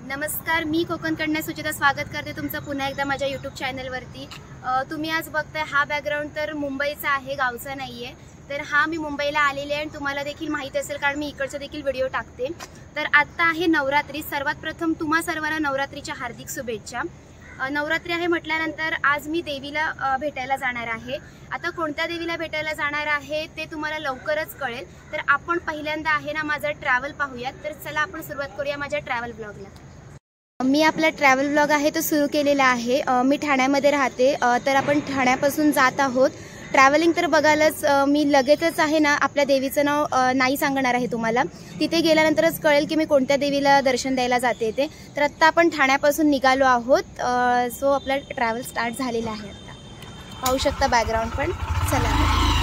नमस्कार, मी कोकणकडनं सुचिता स्वागत करते तुमचं पुन्हा एकदा माझ्या यूट्यूब चॅनलवरती। तुम्ही आज बघताय हा बॅकग्राऊंड तर मुंबईचा आहे, गावचा नाहीये। तर हा मी मुंबईला आलेले आहे आणि तुम्हाला देखील माहिती असेल कारण मी इकडचा देखील व्हिडिओ टाकते। तर आता आहे नवरात्री। सर्वात प्रथम तुम्हा सर्वांना नवरात्रीच्या हार्दिक शुभेच्छा। नवरात्री आहे म्हटल्यानंतर आज मी देवीला भेटायला जाणार आहे। आता कोणत्या देवीला भेटायला जाणार आहे ते तुम्हाला लवकरच कळेल। तर आपण पहिल्यांदा आहे ना माझा ट्रॅव्हल पाहूयात। तर चला आपण सुरुवात करूया माझ्या ट्रॅव्हल ब्लॉगला। मी आपला ट्रॅव्हल ब्लॉग आहे तो सुरू केलेला आहे। मी ठाण्यामध्ये राहते, तर आपण ठाण्यापासून जात आहोत। ट्रॅव्हलिंग तर बघालच, मी लगेचच आहे ना आपल्या देवीचं नाव नाही सांगणार आहे तुम्हाला। तिथे गेल्यानंतरच कळेल की मी कोणत्या देवीला दर्शन द्यायला जाते ते। तर आत्ता आपण ठाण्यापासून निघालो आहोत। सो आपला ट्रॅव्हल स्टार्ट झालेला आहे। आता पाहू शकता बॅकग्राऊंड पण। चला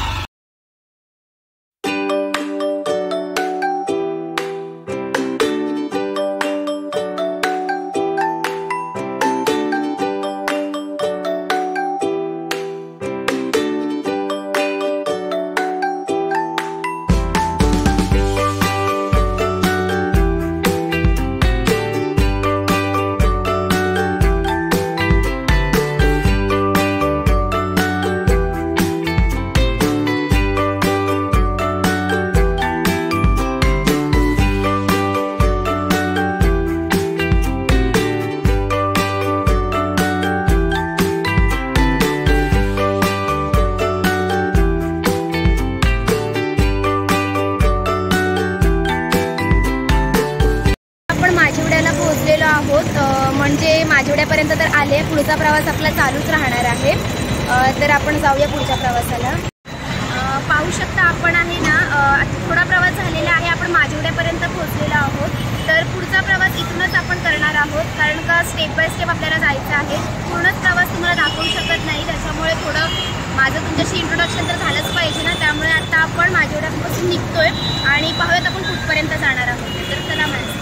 म्हणजे माझ्यापर्यंत तर आले। पुढचा प्रवास आपला चालूच राहणार आहे। तर आपण जाऊया पुढच्या प्रवासाला। पाहू शकता आपण आहे ना थोडा प्रवास झालेला आहे। आपण माझ्यापर्यंत पोहोचलेलो आहोत। तर पुढचा प्रवास इथूनच आपण करणार आहोत कारण का स्टेप बाय स्टेप आपल्याला जायचं आहे। पूर्णच प्रवास तुम्हाला दाखवू शकत नाही, त्याच्यामुळे थोडं माझं तुमच्याशी इंट्रोडक्शन तर झालंच पाहिजे ना। त्यामुळे आता आपण माझ्यापासून निघतोय आणि पाहूयात आपण कुठपर्यंत जाणार आहोत। तर चला माणसं।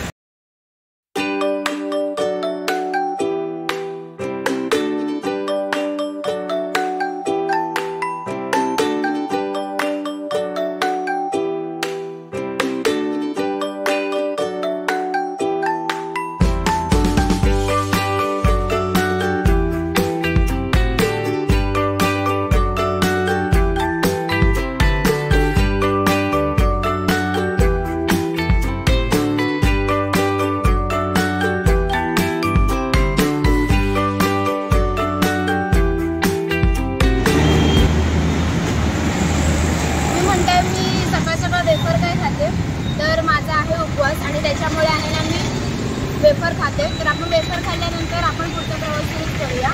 तर माझा आहे उपवास आणि त्याच्यामुळे आहे ना मी वेफर खाते। तर आपण वेफर खाल्ल्यानंतर आपण पुढचा प्रवास सुरू करूया।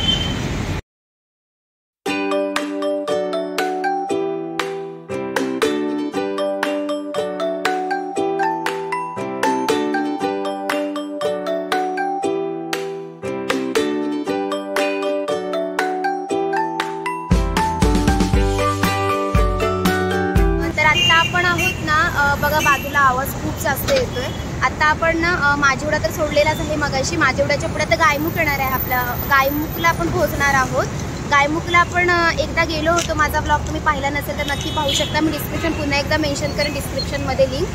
आपण आहोत ना बघा बाजूला आवाज खूप जास्त येतोय। आता आपण माझेवडा तर सोडलेलाच आहे मगाशी। माझेवड्याच्या पुढे तर गायमुख येणार आहे। आपल्या गायमुखला आपण पोहोचणार आहोत। गायमुखला आपण एकदा गेलो होतो। माझा ब्लॉग तुम्ही पाहिला नसेल तर नक्की पाहू शकता। मी डिस्क्रिप्शन पुन्हा एकदा मेन्शन करेन डिस्क्रिप्शनमध्ये लिंक।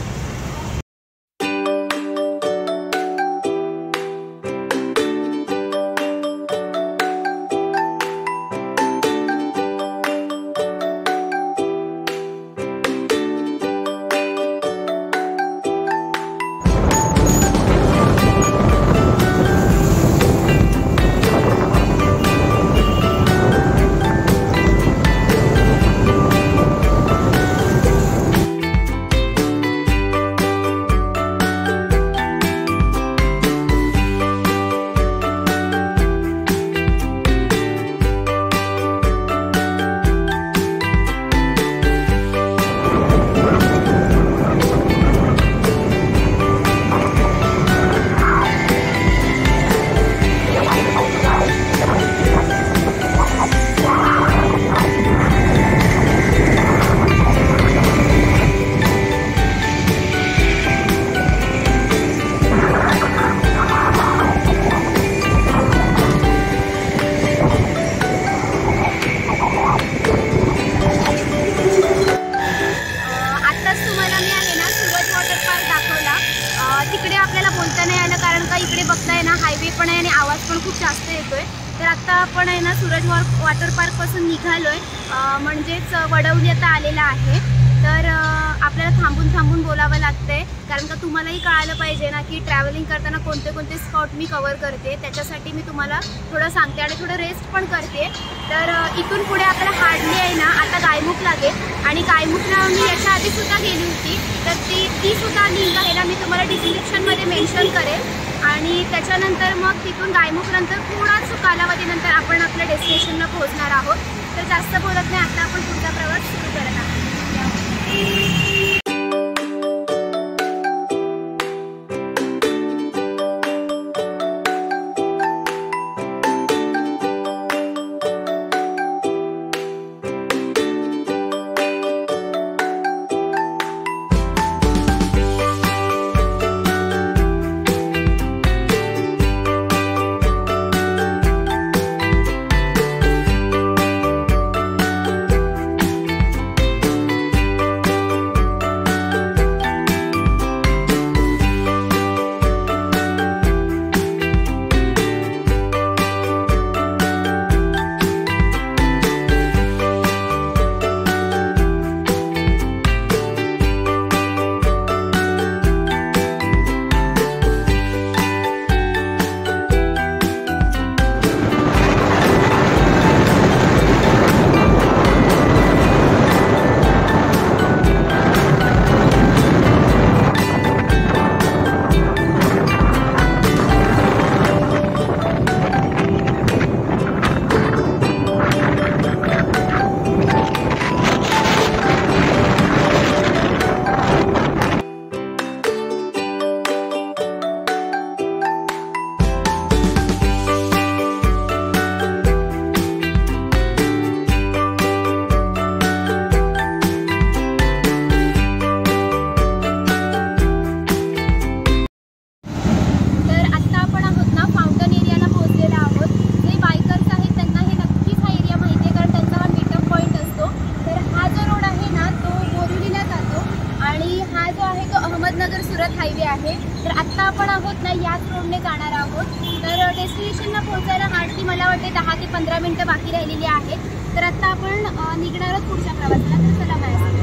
इकडे बघताय ना हायवे पण आहे आणि आवाज पण खूप जास्त येतोय। तर आता आपण आहे ना सूरज वॉटर पार्क पासून निघालोय, म्हणजेच वडवली आता आलेला आहे। तर आपल्याला थांबून बोलावं लागतंय, कारण का तुम्हालाही कळायला पाहिजे ना की ट्रॅव्हलिंग करताना कोणते कोणते स्पॉट मी कव्हर करते, त्याच्यासाठी मी तुम्हाला थोडं सांगते आणि थोडं रेस्ट पण करते। तर इथून पुढे आपल्याला हार्डली आहे ना आता गायमुख लागेल आणि गायमुखला मी याच्या आधी सुद्धा गेली होती, तर ती सुद्धा लिंक आहे ना मी तुम्हाला डिस्क्रिप्शनमध्ये मेन्शन करेल। आणि त्याच्यानंतर मग तिथून गायमुखनंतर थोडाच कालावधीनंतर आपण आपल्या डेस्टिनेशनला पोहोचणार आहोत। तर जास्त बोलत नाही, आता आपण पुढचा प्रवास सुरू करत आहोत। सुरत हायवे आहे। तर आता आपण आहोत ना याच रोडने जाणार आहोत। तर डेस्टिनेशनला पोहोचायला हार्डली मला वाटते 10 ते 15 मिनिटं बाकी राहिलेली आहेत। तर आता आपण निघणार आहोत पुढच्या प्रवासाला। तर चला बाय।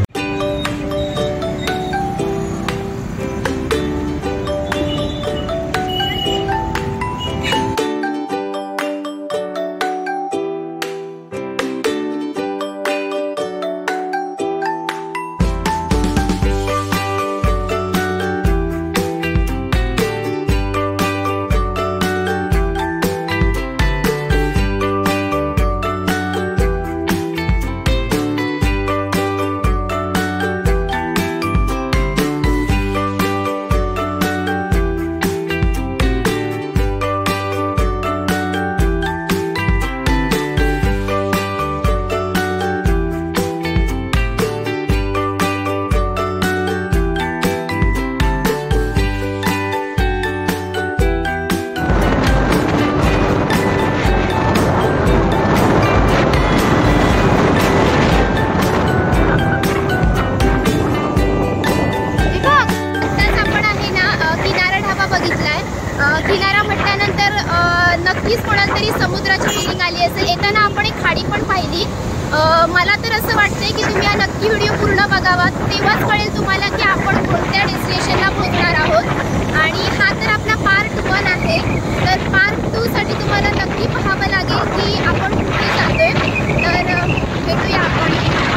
किनारा म्हटल्यानंतर नक्कीच कोणाला तरी समुद्राची फिलिंग आली असेल। येताना आपण एक खाडी पण पाहिली। मला तर असं वाटतंय की तुम्ही हा नक्की व्हिडिओ पूर्ण बघावा, तेव्हाच कळेल तुम्हाला की आपण कोणत्या डेस्टिनेशनला पोहोचणार आहोत। आणि हा तर आपला पार्ट 1 आहे। तर पार्ट 2 साठी तुम्हाला नक्की पाहावं लागेल की आपण कुठे जातोय। तर भेटूया आपण।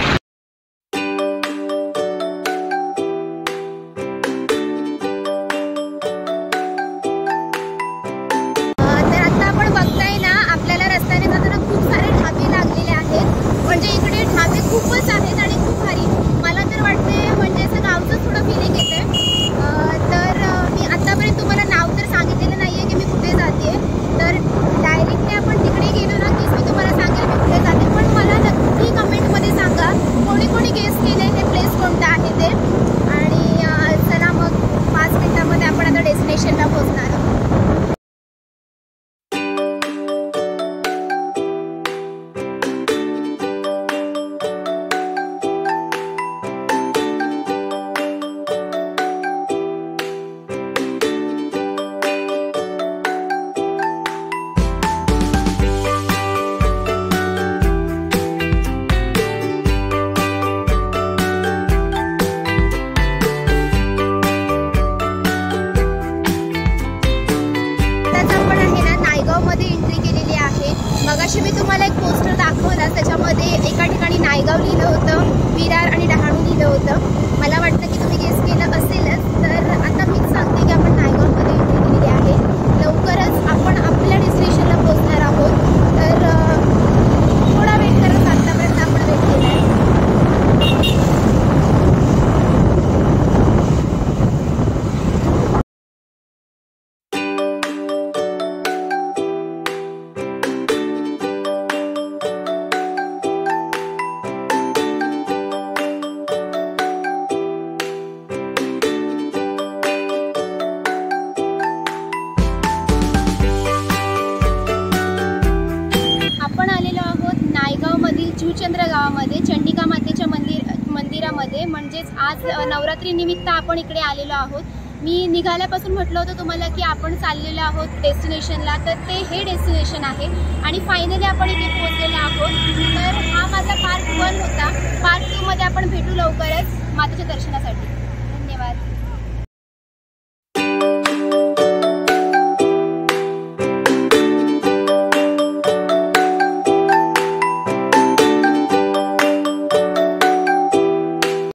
खूपच आहेत आणि खूप भारी, मला तर वाटते म्हणजे असं गावचं थोडं फिलिंग येते। तर मी आतापर्यंत तुम्हाला नाव तर सांगितलेलं नाहीये की मी कुठे जाते। तर डायरेक्टली आपण तिकडे गेलो ना की मी तुम्हाला सांगेल मी कुठे जाते। पण मला नक्की कमेंटमध्ये सांगा कोणी कोणी गेस केले हे प्लेस कोणतं आहे ते। आणि चला मग 5 मिनिटांमध्ये आपण आता डेस्टिनेशनला पोहोचणार आहोत। मगाशी मी तुम्हाला एक पोस्टर दाखवला, त्याच्यामध्ये एका ठिकाणी नायगाव लिहिलं होतं, विरार आणि डहाणू लिहिलं होतं. मला वाटतं की तुम्ही गेस केलं असेलच. तर आता मीच सांगते की आपण नायगावमध्ये एंट्री केलेली आहे. लवकरच आपण आपल्या डेस्टिनेशनला पोहोचणार आहोत. तर थोडा वेट करत आतापर्यंत आपण वेट केला आहे. चंद्र गावामध्ये चंडिका मातेच्या मंदिरामध्ये, म्हणजेच आज नवरात्री निमित्त आपण इकडे आलेलो आहोत. मी निघाल्यापासून म्हटलं होतं तुम्हाला की आपण चाललेलो आहोत डेस्टिनेशनला, तर ते हे डेस्टिनेशन आहे आणि फायनली आपण इथे पोहोचलेलो आहोत. तर हा माझा पार्ट 1 होता. पार्ट 2 मध्ये आपण भेटू लवकरच मातेच्या दर्शनासाठी. धन्यवाद.